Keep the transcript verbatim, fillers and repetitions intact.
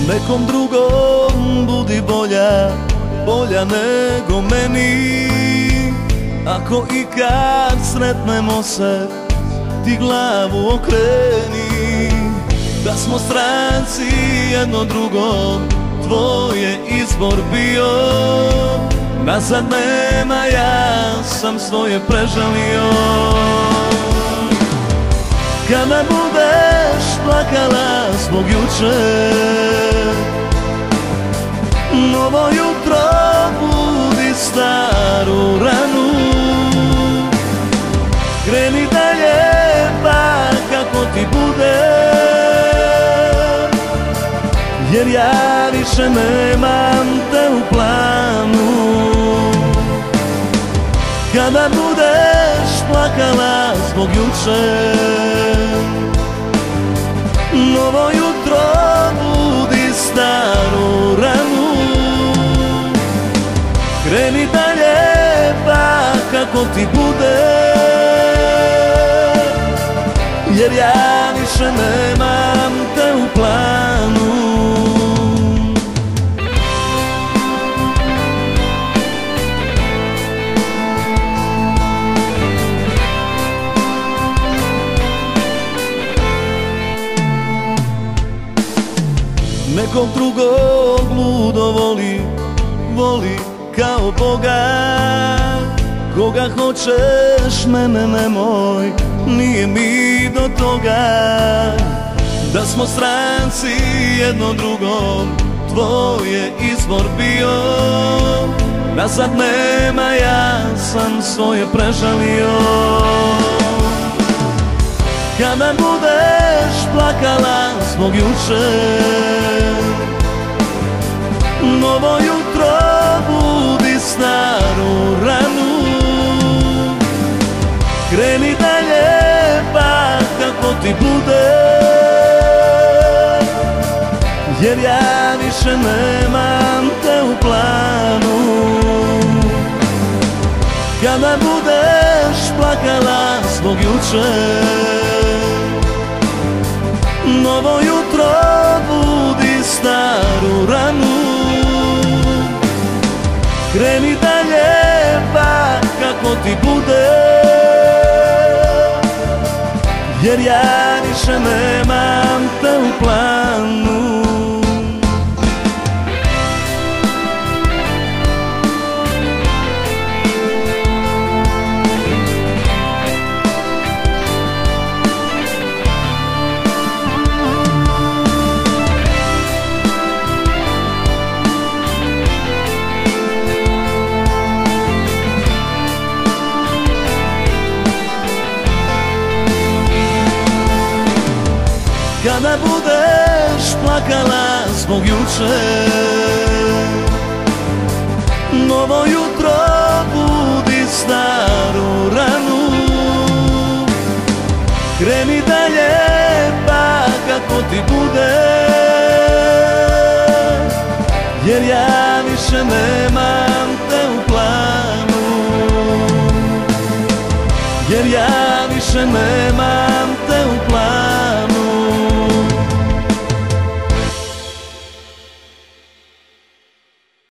Nekom drugom budi bolja, bolja nego meni. Ako i kad sretnemo se, ti glavu okreni. Da smo stranci jedno drugom, tvoj je izbor bio. Nazad nema, ja sam svoje prežalio. Kada budeš plakala zbog juče, novo jutro budi staru ranu. Kreni dalje, pa kako ti bude, jer ja više nemam te u planu. Kada budeš plakala zbog juče, novo jutro budi staru ranu. Kreni dalje, pa kako ti bude, jer ja više nemam te u planu. Nekog drugog ludo voli, voli kao Boga. Koga hoćeš, mene nemoj, nije mi do toga. Da smo stranci jedno drugom, tvoj je izbor bio. Nazad nema, ja sam svoje prežalio. Kada budeš plakala zbog juče, novo jutro budi staru ranu. Kreni dalje, pa kako ti bude, jer ja više nemam te u planu. Kada budeš plakala zbog juče, novo jutro budi staru ranu. Kreni dalje, pa kako ti bude, jer ja više nemam te u planu. Kada budeš plakala zbog juče, novo jutro budi staru ranu. Kreni dalje, pa kako ti bude, jer ja više nemam te u planu. Jer ja više nemam